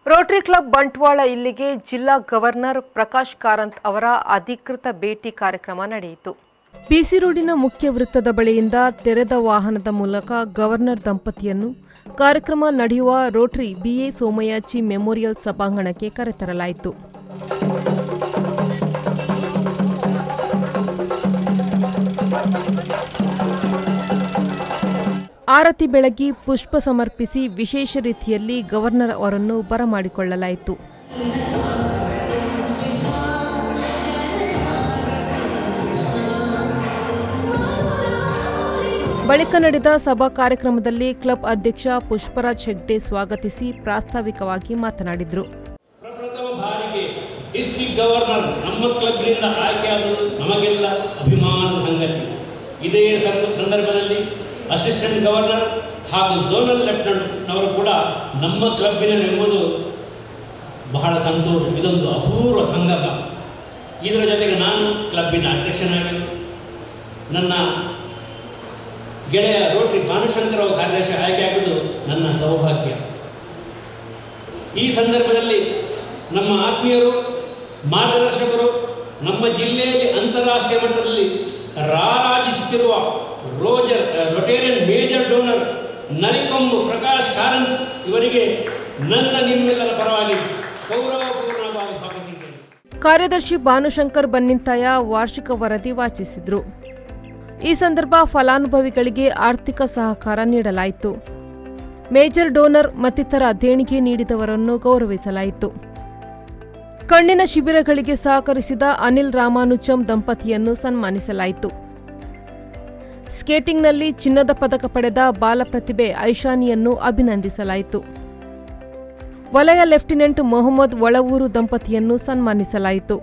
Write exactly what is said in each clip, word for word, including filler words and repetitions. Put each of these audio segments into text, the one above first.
Rotary club Bantwal ಇಲ್ಲಿಗೆ ಜಿಲ್ಲಾ governor Prakash Karanth ಅವರ ಅಧಿಕೃತ ಭೇಟಿ ಕಾರ್ಯಕ್ರಮ ನಡೆಯಿತು. ಪಿಸಿ ರೋಡಿನ ಮುಖ್ಯ ವೃತ್ತದ ಬಳಿಯಿಂದ ತೆರೆದ ವಾಹನದ ಮೂಲಕ ಗವರ್ನರ್ ದಂಪತಿಯನ್ನು ಕಾರ್ಯಕ್ರಮ ನಡೆಯುವ ರೋಟರಿ ಬಿಎ ಸೋಮಯಾಜಿ ಮೆಮೋರಿಯಲ್ ಸಭಾಂಗಣಕ್ಕೆ ಕರೆತರಲಾಯಿತು. ಆರತಿ ಬೆಳಗಿ ಪುಷ್ಪ ಸಮರ್ಪಿಸಿ ವಿಶೇಷ ರೀತಿಯಲ್ಲಿ ಗವರ್ನರ್ ಅವರನ್ನು ಬರಮಾಡಿಕೊಳ್ಳಲಾಯಿತು. ಬಳಿಕ ನಡೆದ ಸಭಾ ಕಾರ್ಯಕ್ರಮದಲ್ಲಿ ಕ್ಲಬ್ ಅಧ್ಯಕ್ಷ ಪುಷ್ಪರಾಜ್ ಹೆಗ್ಡೆ ಸ್ವಾಗತಿಸಿ ಪ್ರಾಸ್ತಾವಿಕವಾಗಿ ಮಾತನಾಡಿದರು. ಪ್ರಪ್ರಥಮ ಬಾರಿಗೆ ಡಿಸ್ಟ್ರಿಕ್ಟ್ ಗವರ್ನರ್ ನಮ್ಮ ಕ್ಲಬ್ನಿಂದ ಆಯ್ಕೆಯಾದದ್ದು ನಮಗೆಲ್ಲ ಅಭಿಮಾನದ ಸಂಗತಿ. ಇದೇ ಸಂದರ್ಭದಲ್ಲಿ ಅಸಿಸ್ಟೆಂಟ್ ಗವರ್ನರ್ ಹಾಗೂ ಝೋನಲ್ ಲೆಫ್ಟಿನೆಂಟ್ ಅವರು ಕೂಡ ನಮ್ಮ ಕ್ಲಬ್ಬಿನರೆಂಬುದು ಬಹಳ ಸಂತೋಷ. ಇದೊಂದು ಅಪೂರ್ವ ಸಂಗಮ. ಇದರ ಜೊತೆಗೆ ನಾನು ಕ್ಲಬ್ಬಿನ ಅಧ್ಯಕ್ಷನಾಗಿ ನನ್ನ ಗೆಳೆಯ ರೋಟರಿ ಭಾನುಶಂಕರ್ ಅವರ ಕಾರ್ಯದರ್ಶಿ ಆಯ್ಕೆಯಾಗುವುದು ನನ್ನ ಸೌಭಾಗ್ಯ. ಈ ಸಂದರ್ಭದಲ್ಲಿ ನಮ್ಮ ಆತ್ಮೀಯರು, ಮಾರ್ಗದರ್ಶಕರು, ನಮ್ಮ ಜಿಲ್ಲೆಯಲ್ಲಿ ಅಂತಾರಾಷ್ಟ್ರೀಯ ಮಟ್ಟದಲ್ಲಿ ರಾರಾಜಿಸುತ್ತಿರುವ Roger rotarian major donor Narikombu Prakash Karanth ಇವರಿಗೆ ನನ್ನ ನಿಮ್ಮೆಲ್ಲರ ಪರವಾಗಿ ಗೌರವಪೂರ್ಣವಾಗಿ ಸ್ವಾಗತಿಸಿದ್ದೇನೆ. ಕಾರ್ಯದರ್ಶಿ ಭಾನುಶಂಕರ್ ಬನ್ನಿಂತಾಯ ವಾರ್ಷಿಕ ವರದಿ ವಾಚಿಸಿದರು. ಈ ಸಂದರ್ಭ ಫಲಾನುಭವಿಗಳಿಗೆ ಆರ್ಥಿಕ ಸಹಕಾರ ನೀಡಲಾಯಿತು. ಮೇಜರ್ ಡೋನರ್ ಮತ್ತಿತರ ದೇಣಿಗೆ ನೀಡಿದವರನ್ನು ಗೌರವಿಸಲಾಯಿತು. ಕಣ್ಣಿನ ಶಿಬಿರಗಳಿಗೆ ಸಹಕರಿಸಿದ ಅನಿಲ್ ರಾಮಾನುಜಂ ದಂಪತಿಯನ್ನು ಸನ್ಮಾನಿಸಲಾಯಿತು. ಸ್ಕೇಟಿಂಗ್ನಲ್ಲಿ ಚಿನ್ನದ ಪದಕ ಪಡೆದ ಬಾಲಪ್ರತಿಭೆ ಐಶಾನಿಯನ್ನು ಅಭಿನಂದಿಸಲಾಯಿತು. ವಲಯ ಲೆಫ್ಟಿನೆಂಟ್ ಮೊಹಮ್ಮದ್ ಒಳವೂರು ದಂಪತಿಯನ್ನು ಸನ್ಮಾನಿಸಲಾಯಿತು.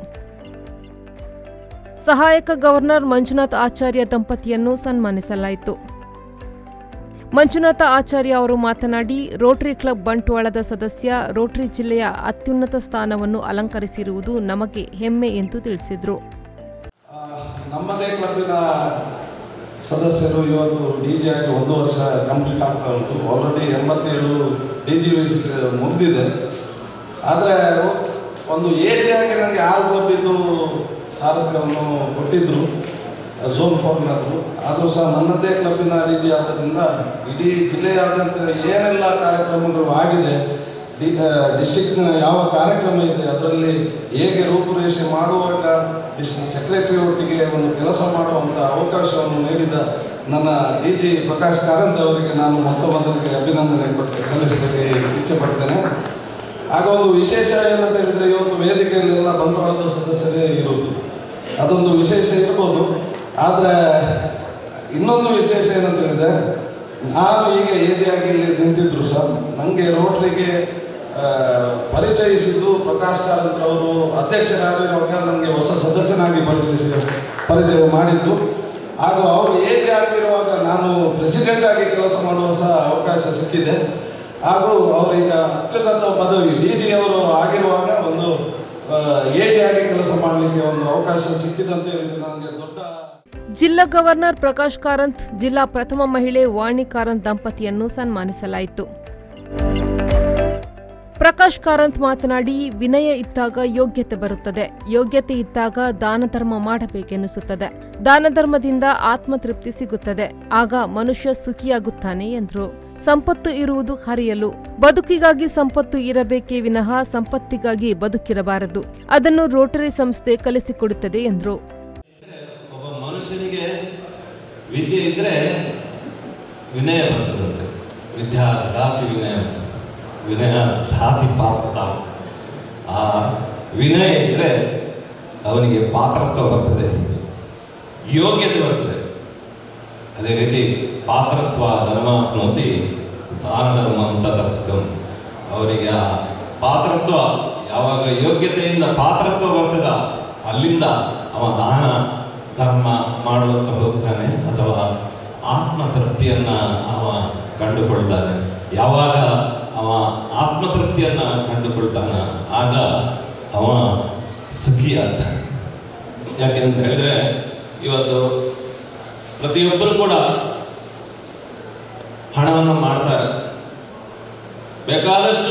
ಸಹಾಯಕ ಗವರ್ನರ್ ಮಂಜುನಾಥ್ ಆಚಾರ್ಯ ದಂಪತಿಯನ್ನು ಸನ್ಮಾನಿಸಲಾಯಿತು. ಮಂಜುನಾಥ ಆಚಾರ್ಯ ಅವರು ಮಾತನಾಡಿ, ರೋಟರಿ ಕ್ಲಬ್ ಬಂಟ್ವಾಳದ ಸದಸ್ಯ ರೋಟರಿ ಜಿಲ್ಲೆಯ ಅತ್ಯುನ್ನತ ಸ್ಥಾನವನ್ನು ಅಲಂಕರಿಸಿರುವುದು ನಮಗೆ ಹೆಮ್ಮೆ ಎಂದು ತಿಳಿಸಿದರು. ನಮ್ಮದೇ ಕ್ಲಬ್ಬಿನ ಸದಸ್ಯರು ಇವತ್ತು ಡಿ ಜಿ ಆಗಿ ಒಂದು ವರ್ಷ ಕಂಪ್ಲೀಟ್ ಆಗ್ತಾ ಉಂಟು. ಆಲ್ರೆಡಿ ಎಂಬತ್ತೇಳು ಡಿ ಜಿ ವಿಸಿಟ್ ಮುಗಿದಿದೆ. ಆದರೆ ಒಂದು ಏಜ್ ಆಗಿ ನನಗೆ ಆರು ಕ್ಲಬ್ಬಿದ್ದು ಸಾರಥ್ಯವನ್ನು ಕೊಟ್ಟಿದ್ದರು, ಝೋನ್ ಫೋರ್ನವರು. ಆದರೂ ಸಹ ನನ್ನದೇ ಕ್ಲಬ್ಬಿನ ಡಿ ಜಿ ಆದ್ದರಿಂದ ಇಡೀ ಜಿಲ್ಲೆಯಾದ್ಯಂತ ಏನೆಲ್ಲ ಕಾರ್ಯಕ್ರಮಗಳು ಆಗಿದೆ, ಡಿ ಡಿಸ್ಟಿಕ್ನ ಯಾವ ಕಾರ್ಯಕ್ರಮ ಇದೆ, ಅದರಲ್ಲಿ ಹೇಗೆ ರೂಪುರೇಷೆ ಮಾಡುವಾಗ ಡಿಸ್ಟ್ರಿಕ್ಟ್ ಸೆಕ್ರೆಟರಿ ಒಟ್ಟಿಗೆ ಒಂದು ಕೆಲಸ ಮಾಡುವಂಥ ಅವಕಾಶವನ್ನು ನೀಡಿದ ನನ್ನ ಡಿ ಜಿ ಪ್ರಕಾಶ್ ಕಾರಂತ್ ಅವರಿಗೆ ನಾನು ಮೊತ್ತ ಮೊದಲಿಗೆ ಅಭಿನಂದನೆ ಪಟ್ಟು ಸಲ್ಲಿಸಲಿಕ್ಕೆ ಇಚ್ಛೆ ಪಡ್ತೇನೆ. ಆಗ ಒಂದು ವಿಶೇಷ ಏನಂತ ಹೇಳಿದರೆ, ಇವತ್ತು ವೇದಿಕೆಯಲ್ಲೆಲ್ಲ ಬಂಟ್ವಾಳದ ಸದಸ್ಯರೇ ಇರೋದು, ಅದೊಂದು ವಿಶೇಷ ಇರ್ಬೋದು. ಆದರೆ ಇನ್ನೊಂದು ವಿಶೇಷ ಏನಂತ ಹೇಳಿದರೆ, ನಾನು ಈಗ ಏಜಿಯಾಗಿ ಇಲ್ಲಿ ನಿಂತಿದ್ರು ಸರ್, ನನಗೆ ರೋಟರಿಗೆ ಪರಿಚಯಿಸಿದ್ದು ಪ್ರಕಾಶ್ ಕಾರಂತ್ ಅವರು ಅಧ್ಯಕ್ಷರಾಗಿರುವಾಗ ನನಗೆ ಹೊಸ ಸದಸ್ಯನಾಗಿ ಪರಿಚಯಿಸಿ ಪರಿಚಯ ಮಾಡಿದ್ದು. ಹಾಗೂ ಅವರು ಏಜ್ ಆಗಿರುವಾಗ ನಾನು ಪ್ರೆಸಿಡೆಂಟ್ ಆಗಿ ಕೆಲಸ ಮಾಡುವ ಸಹ ಅವಕಾಶ ಸಿಕ್ಕಿದೆ. ಹಾಗೂ ಅವರೀಗ ಅತ್ಯುನ್ನತ ಪದವಿ ಡಿ ಜಿ ಅವರು ಆಗಿರುವಾಗ ಒಂದು ಏಜ್ ಆಗಿ ಕೆಲಸ ಮಾಡಲಿಕ್ಕೆ ಒಂದು ಅವಕಾಶ ಸಿಕ್ಕಿದೆ ಅಂತ ಹೇಳಿದ್ರೆ ನನಗೆ ದೊಡ್ಡ. ಜಿಲ್ಲಾ ಗವರ್ನರ್ ಪ್ರಕಾಶ್ ಕಾರಂತ್, ಜಿಲ್ಲಾ ಪ್ರಥಮ ಮಹಿಳೆ ವಾಣಿ ಕಾರಂತ್ ದಂಪತಿಯನ್ನು ಸನ್ಮಾನಿಸಲಾಯಿತು. ಪ್ರಕಾಶ್ ಕಾರಂತ್ ಮಾತನಾಡಿ, ವಿನಯ ಇದ್ದಾಗ ಯೋಗ್ಯತೆ ಬರುತ್ತದೆ, ಯೋಗ್ಯತೆ ಇದ್ದಾಗ ದಾನ ಧರ್ಮ ಮಾಡಬೇಕೆನಿಸುತ್ತದೆ, ದಾನ ಧರ್ಮದಿಂದ ಆತ್ಮತೃಪ್ತಿ ಸಿಗುತ್ತದೆ, ಆಗ ಮನುಷ್ಯ ಸುಖಿಯಾಗುತ್ತಾನೆ ಎಂದರು. ಸಂಪತ್ತು ಇರುವುದು ಹರಿಯಲು, ಬದುಕಿಗಾಗಿ ಸಂಪತ್ತು ಇರಬೇಕೇ ವಿನಃ ಸಂಪತ್ತಿಗಾಗಿ ಬದುಕಿರಬಾರದು, ಅದನ್ನು ರೋಟರಿ ಸಂಸ್ಥೆ ಕಲಿಸಿಕೊಡುತ್ತದೆ ಎಂದರು. ಒಬ್ಬ ಮನುಷ್ಯನಿಗೆ ವಿದ್ಯೆ ಇದ್ರೆ ವಿನಯ ಬರ್ತದಂತೆ. ವಿದ್ಯಾ ಧಾತಿ ವಿನಯ, ವಿನಯ ಧಾತಿ ಪಾತ್ರ. ಆ ವಿನಯ ಇದ್ರೆ ಅವನಿಗೆ ಪಾತ್ರತ್ವ ಬರ್ತದೆ, ಯೋಗ್ಯತೆ ಬರ್ತದೆ. ಅದೇ ರೀತಿ ಪಾತ್ರತ್ವ ಧರ್ಮ ಅನ್ನೋದಿ ದಾನ ಧರ್ಮ ಅಂತ ತಸ್ಕಂ. ಅವರಿಗೆ ಆ ಪಾತ್ರತ್ವ ಯಾವಾಗ ಯೋಗ್ಯತೆಯಿಂದ ಪಾತ್ರತ್ವ ಬರ್ತದ, ಅಲ್ಲಿಂದ ಅವ ದಾನ ಧರ್ಮ ಮಾಡುವಂತ ಹೋಗ್ತಾನೆ, ಅಥವಾ ಆತ್ಮತೃಪ್ತಿಯನ್ನ ಅವ ಕಂಡುಕೊಳ್ತಾನೆ. ಯಾವಾಗ ಅವ ಆತ್ಮತೃಪ್ತಿಯನ್ನ ಕಂಡುಕೊಳ್ತಾನ, ಆಗ ಅವ ಸುಖಿ ಆಗ್ತಾನೆ. ಯಾಕೆಂತ ಹೇಳಿದ್ರೆ, ಇವತ್ತು ಪ್ರತಿಯೊಬ್ಬರು ಕೂಡ ಹಣವನ್ನು ಮಾಡ್ತಾರೆ, ಬೇಕಾದಷ್ಟು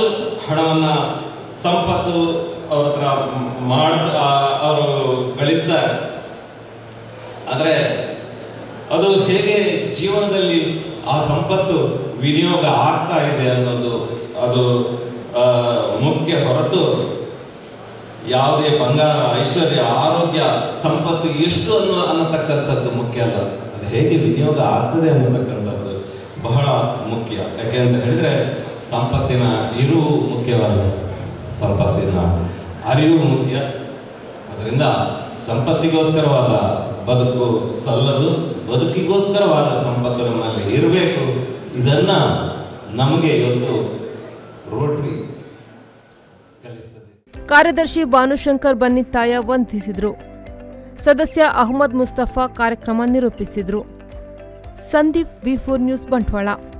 ಹಣವನ್ನು ಸಂಪತ್ತು ಅವ್ರ ಹತ್ರ ಮಾಡ ಅವರು ಗಳಿಸ್ತಾರೆ. ಆದರೆ ಅದು ಹೇಗೆ ಜೀವನದಲ್ಲಿ ಆ ಸಂಪತ್ತು ವಿನಿಯೋಗ ಆಗ್ತಾ ಇದೆ ಅನ್ನೋದು ಅದು ಮುಖ್ಯ ಹೊರತು ಯಾವುದೇ ಬಂಗಾರ, ಐಶ್ವರ್ಯ, ಆರೋಗ್ಯ, ಸಂಪತ್ತು ಎಷ್ಟು ಅನ್ನೋ ಅನ್ನತಕ್ಕಂಥದ್ದು ಮುಖ್ಯ ಅಲ್ಲ. ಅದು ಹೇಗೆ ವಿನಿಯೋಗ ಆಗ್ತದೆ ಅನ್ನತಕ್ಕಂಥದ್ದು ಬಹಳ ಮುಖ್ಯ. ಯಾಕೆ ಅಂತ ಹೇಳಿದ್ರೆ ಸಂಪತ್ತಿನ ಇರುವು ಮುಖ್ಯವಲ್ಲ, ಸಂಪತ್ತಿನ ಅರಿವು ಮುಖ್ಯ. ಅದರಿಂದ ಸಂಪತ್ತಿಗೋಸ್ಕರವಾದ ಬದುಕು ಸಲ್ಲದು, ಬದುಕಿಗೋಸ್ಕರವಾದ ಸಂಪತ್ತು ನಮ್ಮಲ್ಲಿ ಇರಬೇಕು. ಇದನ್ನ ನಮಗೆ ಇವತ್ತು ರೋಟರಿ ಕಲಿಸ್ತದೆ. ಕಾರ್ಯದರ್ಶಿ ಭಾನುಶಂಕರ್ ಬನ್ನಿತ್ತಾಯ ವಂದಿಸಿದರು. ಸದಸ್ಯ ಅಹಮದ್ ಮುಸ್ತಫಾ ಕಾರ್ಯಕ್ರಮ ನಿರೂಪಿಸಿದರು. Sandeep V four News Bantwal.